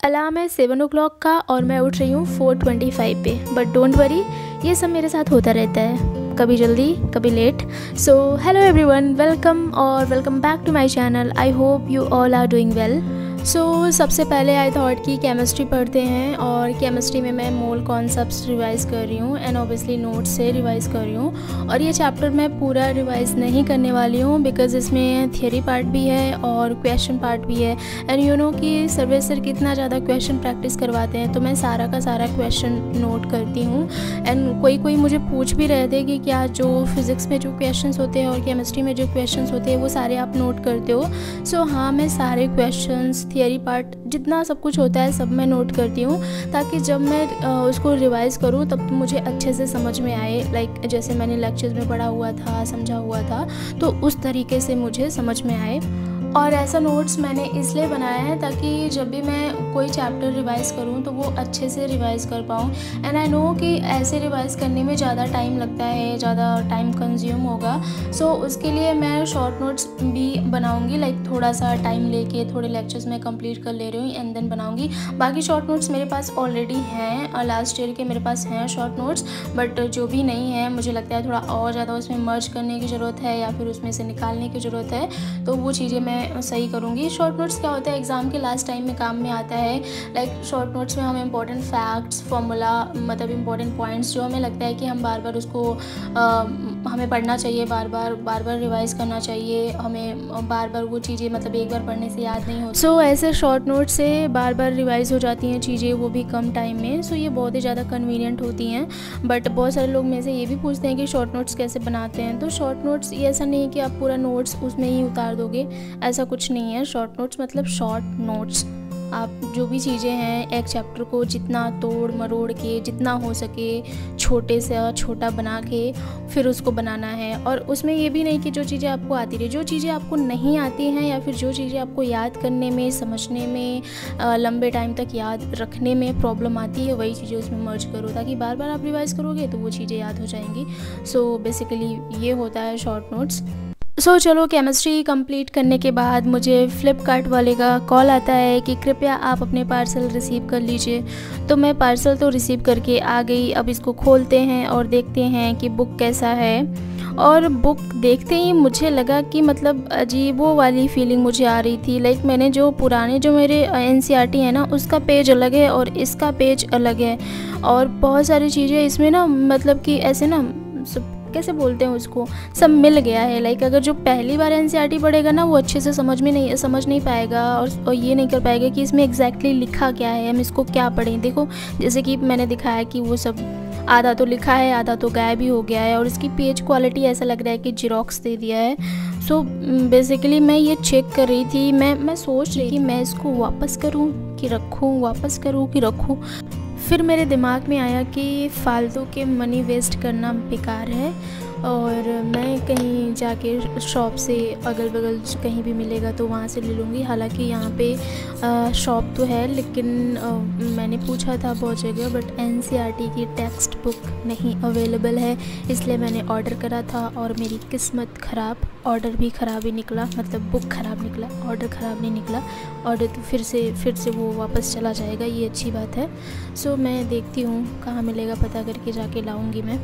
Alarm है 7 o'clock का और मैं उठ रही हूँ 4:25 पे। बट डोंट वरी, ये सब मेरे साथ होता रहता है, कभी जल्दी कभी late. So hello everyone, welcome back to my channel. I hope you all are doing well. So सबसे पहले आई थॉट कि केमिस्ट्री पढ़ते हैं, और केमिस्ट्री में मैं मोल कॉन्सेप्ट्स रिवाइज़ कर रही हूँ एंड ऑब्वियसली नोट्स से रिवाइज़ कर रही हूँ। और ये चैप्टर मैं पूरा रिवाइज़ नहीं करने वाली हूँ बिकॉज़ इसमें थियरी पार्ट भी है और क्वेश्चन पार्ट भी है। एंड यू नो कि सर्वे सर कितना ज़्यादा क्वेश्चन प्रैक्टिस करवाते हैं, तो मैं सारा का सारा क्वेश्चन नोट करती हूँ। एंड कोई मुझे पूछ भी रहे थे कि क्या जो फिज़िक्स में जो क्वेश्चन होते हैं और केमिस्ट्री में जो क्वेश्चन होते हैं वो सारे आप नोट करते हो। सो हाँ, मैं सारे क्वेश्चन, थियरी पार्ट, जितना सब कुछ होता है सब मैं नोट करती हूँ, ताकि जब मैं उसको रिवाइज़ करूँ तब तो मुझे अच्छे से समझ में आए। लाइक जैसे मैंने लेक्चर्स में पढ़ा हुआ था, समझा हुआ था, तो उस तरीके से मुझे समझ में आए। और ऐसा नोट्स मैंने इसलिए बनाया है ताकि जब भी मैं कोई चैप्टर रिवाइज़ करूँ तो वो अच्छे से रिवाइज़ कर पाऊँ। एंड आई नो कि ऐसे रिवाइज़ करने में ज़्यादा टाइम लगता है, ज़्यादा टाइम कंज्यूम होगा। सो उसके लिए मैं शॉर्ट नोट्स भी बनाऊँगी, लाइक थोड़ा सा टाइम लेके थोड़े लेक्चर्स में कंप्लीट कर ले रही हूँ एंड देन बनाऊँगी। बाकी शॉर्ट नोट्स मेरे पास ऑलरेडी हैं, लास्ट ईयर के मेरे पास हैं शॉर्ट नोट्स, बट जो भी नहीं है मुझे लगता है थोड़ा और ज़्यादा उसमें मर्ज करने की ज़रूरत है या फिर उसमें से निकालने की ज़रूरत है, तो वो चीज़ें मैं सही करूँगी। शॉर्ट नोट्स क्या होता है, एग्ज़ाम के लास्ट टाइम में काम में आता है। लाइक शॉर्ट नोट्स में हमें इंपॉर्टेंट फैक्ट्स, फॉर्मूला, मतलब इंपॉर्टेंट पॉइंट्स जो हमें लगता है कि हम बार बार उसको हमें पढ़ना चाहिए, बार बार रिवाइज़ करना चाहिए, हमें बार बार वो चीज़ें मतलब एक बार पढ़ने से याद नहीं होती। सो ऐसे शॉर्ट नोट से बार बार रिवाइज़ हो जाती हैं चीज़ें, वो भी कम टाइम में। सो ये बहुत ही ज़्यादा कन्वीनियंट होती हैं। बट बहुत सारे लोग में से ये भी पूछते हैं कि शॉर्ट नोट्स कैसे बनाते हैं। तो शॉर्ट नोट्स ये ऐसा नहीं है कि आप पूरा नोट्स उसमें ही उतार दोगे, ऐसा कुछ नहीं है। शॉर्ट नोट्स मतलब शॉर्ट नोट्स, आप जो भी चीज़ें हैं एक चैप्टर को जितना तोड़ मरोड़ के, जितना हो सके छोटे से छोटा बना के फिर उसको बनाना है। और उसमें ये भी नहीं कि जो चीज़ें आपको आती रही, जो चीज़ें आपको नहीं आती हैं या फिर जो चीज़ें आपको याद करने में, समझने में, लंबे टाइम तक याद रखने में प्रॉब्लम आती है, वही चीज़ें उसमें मर्ज करो, ताकि बार बार आप रिवाइज़ करोगे तो वो चीज़ें याद हो जाएंगी। सो बेसिकली ये होता है शॉर्ट नोट्स। सो चलो, केमिस्ट्री कंप्लीट करने के बाद मुझे फ्लिपकार्ट वाले का कॉल आता है कि कृपया आप अपने पार्सल रिसीव कर लीजिए। तो मैं पार्सल तो रिसीव करके आ गई। अब इसको खोलते हैं और देखते हैं कि बुक कैसा है। और बुक देखते ही मुझे लगा कि मतलब अजीब वो वाली फीलिंग मुझे आ रही थी। लाइक मैंने जो पुराने जो मेरे NCERT है ना, उसका पेज अलग है और इसका पेज अलग है। और बहुत सारी चीज़ें इसमें ना, मतलब कि ऐसे ना, कैसे बोलते हैं उसको, सब मिल गया है। लाइक अगर जो पहली बार NCERT पढ़ेगा ना, वो अच्छे से समझ नहीं पाएगा और ये नहीं कर पाएगा कि इसमें एग्जैक्टली लिखा क्या है, हम इसको क्या पढ़ें। देखो जैसे कि मैंने दिखाया कि वो सब आधा तो लिखा है, आधा तो गायब भी हो गया है, और इसकी पेज क्वालिटी ऐसा लग रहा है कि जिरोक्स दे दिया है। सो बेसिकली मैं ये चेक कर रही थी, मैं सोच रही थी मैं इसको वापस करूँ कि रखूँ, वापस करूँ कि रखूँ। फिर मेरे दिमाग में आया कि फ़ालतू के मनी वेस्ट करना बेकार है, और मैं कहीं जाके शॉप से अगल बगल कहीं भी मिलेगा तो वहाँ से ले लूँगी। हालांकि यहाँ पे शॉप तो है, लेकिन मैंने पूछा था बहुत जगह, बट NCERT की टेक्स्ट बुक नहीं अवेलेबल है, इसलिए मैंने ऑर्डर करा था। और मेरी किस्मत ख़राब, ऑर्डर भी ख़राब ही निकला, मतलब बुक ख़राब निकला, ऑर्डर ख़राब नहीं निकला। ऑर्डर तो फिर से वो वापस चला जाएगा, ये अच्छी बात है। सो मैं देखती हूँ कहाँ मिलेगा, पता करके जाके लाऊँगी मैं।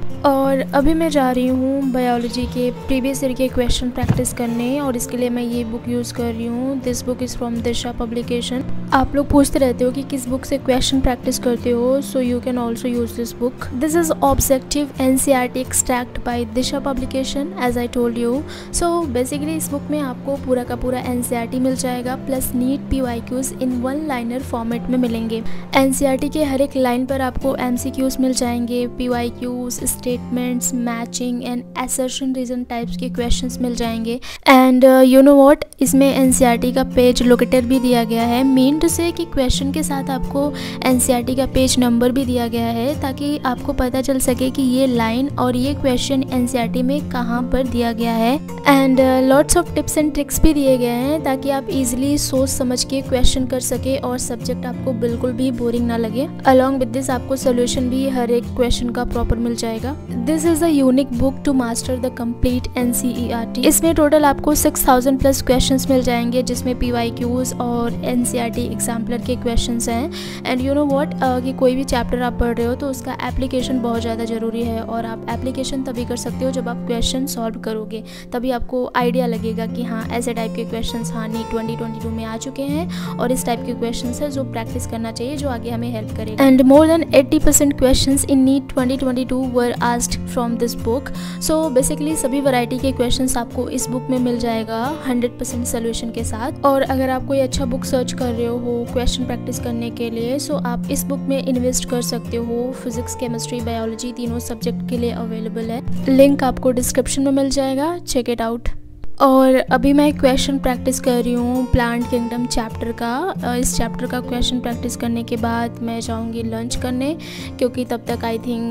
और अभी मैं जा रही हूँ बायोलॉजी के प्रीवियस ईयर के क्वेश्चन प्रैक्टिस करने, और इसके लिए मैं ये बुक यूज़ कर रही हूँ। This book is from Disha publication. आप लोग पूछते रहते हो कि किस बुक से क्वेश्चन प्रैक्टिस करते हो, so you can also use this book. This is objective NCERT extract by Disha publication, as I told you. So basically इस बुक में आपको पूरा का पूरा NCERT मिल जाएगा, plus NEET PYQs in 1-liner format में मिलेंगे। NCERT के हर एक लाइन पर आपको MCQs मिल जाएंगे, PYQs, statements, matching and assertion reason types के क्वेश्चंस मिल जाएंगे। एंड यू नो व्हाट, इसमें NCERT का पेज लोकेटर भी दिया गया है। मीन टू से कि क्वेश्चन के साथ आपको NCERT का पेज नंबर भी दिया गया है, ताकि आपको पता चल सके कि ये लाइन और ये क्वेश्चन NCERT में कहाँ पर दिया गया है। And lots of tips and tricks भी दिए गए हैं, ताकि आप इजीली सोच समझ के क्वेश्चन कर सके और सब्जेक्ट आपको बिल्कुल भी बोरिंग ना लगे। अलॉन्ग विद दिस आपको सोल्यूशन भी हर एक क्वेश्चन का प्रॉपर मिल जाएगा। This is a unique book to master the complete NCERT। इसमें टोटल आपको 6000 प्लस क्वेश्चंस मिल जाएंगे, जिसमें PYQs और NCERT एग्जाम्पलर के क्वेश्चंस हैं। एंड यू नो व्हाट, कि कोई भी चैप्टर आप पढ़ रहे हो तो उसका एप्लीकेशन बहुत ज़्यादा ज़रूरी है, और आप एप्लीकेशन तभी कर सकते हो जब आप क्वेश्चन सॉल्व करोगे, तभी आपको आइडिया लगेगा कि हाँ ऐसे टाइप के क्वेश्चंस हाँ नीट 2022 में आ चुके हैं और इस टाइप के क्वेश्चंस है जो प्रैक्टिस करना चाहिए, जो आगे हमें हेल्प करेगा। And more than 80% questions in NEET 2022 were asked from this book. So basically सभी वैरायटी के क्वेश्चंस आपको इस बुक में मिल जाएगा 100% सोल्यूशन के साथ। और अगर आप कोई अच्छा बुक सर्च कर रहे हो क्वेश्चन प्रैक्टिस करने के लिए, सो आप इस बुक में इन्वेस्ट कर सकते हो। फिजिक्स, केमिस्ट्री, बायोलॉजी तीनों सब्जेक्ट के लिए अवेलेबल है। लिंक आपको डिस्क्रिप्शन में मिल जाएगा, चेक इट आउट। और अभी मैं क्वेश्चन प्रैक्टिस कर रही हूँ प्लांट किंगडम चैप्टर का। इस चैप्टर का क्वेश्चन प्रैक्टिस करने के बाद मैं जाऊँगी लंच करने, क्योंकि तब तक आई थिंक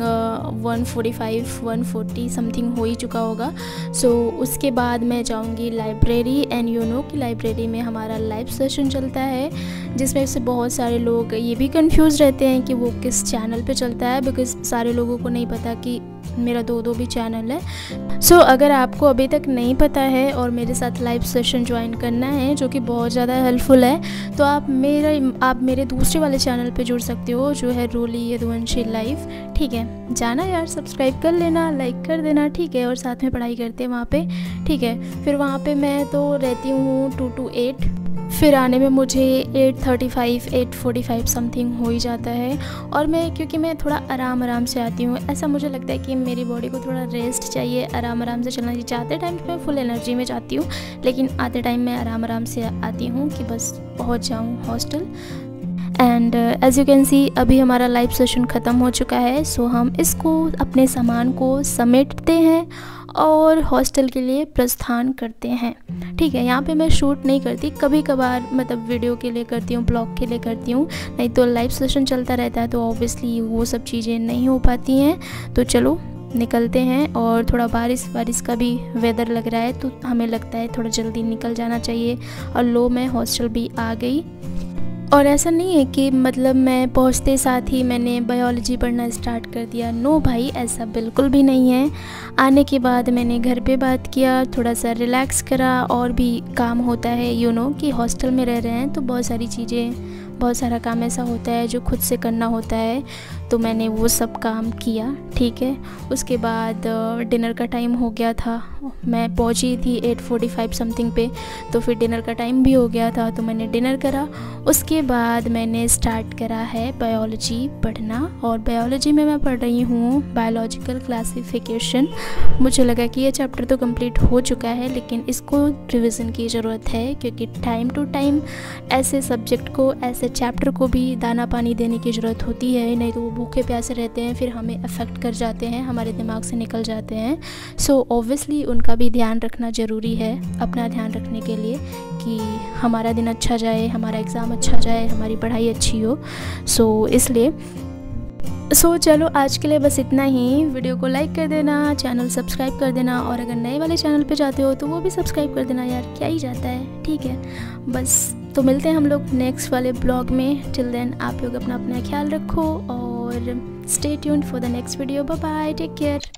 1:45-1:40 समथिंग हो ही चुका होगा। सो उसके बाद मैं जाऊँगी लाइब्रेरी। एंड यू नो कि लाइब्रेरी में हमारा लाइव सेशन चलता है, जिसमें से बहुत सारे लोग ये भी कंफ्यूज रहते हैं कि वो किस चैनल पे चलता है, बिकॉज़ सारे लोगों को नहीं पता कि मेरा दो भी चैनल है। सो अगर आपको अभी तक नहीं पता है और मेरे साथ लाइव सेशन ज्वाइन करना है, जो कि बहुत ज़्यादा हेल्पफुल है, तो आप मेरे दूसरे वाले चैनल पे जुड़ सकते हो, जो है रोली यदुवंशी लाइव। ठीक है, जाना यार, सब्सक्राइब कर लेना, लाइक कर देना, ठीक है। और साथ में पढ़ाई करते हैं वहाँ पे, ठीक है। फिर वहाँ पे मैं तो रहती हूँ 2 to 8, फिर आने में मुझे 8:35-8:45 समथिंग हो ही जाता है। और क्योंकि मैं थोड़ा आराम से आती हूँ, ऐसा मुझे लगता है कि मेरी बॉडी को थोड़ा रेस्ट चाहिए, आराम से चलना चाहिए। जाते टाइम मैं फुल एनर्जी में जाती हूँ, लेकिन आते टाइम मैं आराम से आती हूँ कि बस पहुँच जाऊँ hostel. And as you can see अभी हमारा लाइव सेशन ख़त्म हो चुका है। सो हम इसको अपने सामान को समेटते हैं और हॉस्टल के लिए प्रस्थान करते हैं। ठीक है, यहाँ पे मैं शूट नहीं करती, कभी कभार मतलब वीडियो के लिए करती हूँ, ब्लॉग के लिए करती हूँ, नहीं तो लाइव सेशन चलता रहता है तो ऑब्वियसली वो सब चीज़ें नहीं हो पाती हैं। तो चलो निकलते हैं। और थोड़ा बारिश का भी वेदर लग रहा है, तो हमें लगता है थोड़ा जल्दी निकल जाना चाहिए। और लो मैं हॉस्टल भी आ गई। और ऐसा नहीं है कि मतलब मैं पहुंचते साथ ही मैंने बायोलॉजी पढ़ना स्टार्ट कर दिया। नो भाई, ऐसा बिल्कुल भी नहीं है। आने के बाद मैंने घर पे बात किया, थोड़ा सा रिलैक्स करा, और भी काम होता है। यू नो कि हॉस्टल में रह रहे हैं तो बहुत सारी चीज़ें, बहुत सारा काम ऐसा होता है जो खुद से करना होता है, तो मैंने वो सब काम किया। ठीक है, उसके बाद डिनर का टाइम हो गया था। मैं पहुंची थी 8:45 समथिंग पे, तो फिर डिनर का टाइम भी हो गया था, तो मैंने डिनर करा। उसके बाद मैंने स्टार्ट करा है बायोलॉजी पढ़ना। और बायोलॉजी में मैं पढ़ रही हूँ बायोलॉजिकल क्लासिफिकेशन। मुझे लगा कि ये चैप्टर तो कंप्लीट हो चुका है, लेकिन इसको रिवीजन की ज़रूरत है, क्योंकि टाइम टू टाइम ऐसे सब्जेक्ट को, ऐसे चैप्टर को भी दाना पानी देने की ज़रूरत होती है, नहीं तो वो भूखे प्यासे रहते हैं, फिर हमें अफेक्ट कर जाते हैं, हमारे दिमाग से निकल जाते हैं। सो ऑब्वियसली उनका भी ध्यान रखना ज़रूरी है, अपना ध्यान रखने के लिए, कि हमारा दिन अच्छा जाए, हमारा एग्ज़ाम अच्छा जाए, हमारी पढ़ाई अच्छी हो। सो इसलिए चलो आज के लिए बस इतना ही। वीडियो को लाइक कर देना, चैनल सब्सक्राइब कर देना, और अगर नए वाले चैनल पे जाते हो तो वो भी सब्सक्राइब कर देना यार, क्या ही जाता है। ठीक है, बस तो मिलते हैं हम लोग नेक्स्ट वाले ब्लॉग में। टिल देन आप लोग अपना ख्याल रखो और stay tuned for the next video. Bye bye, take care.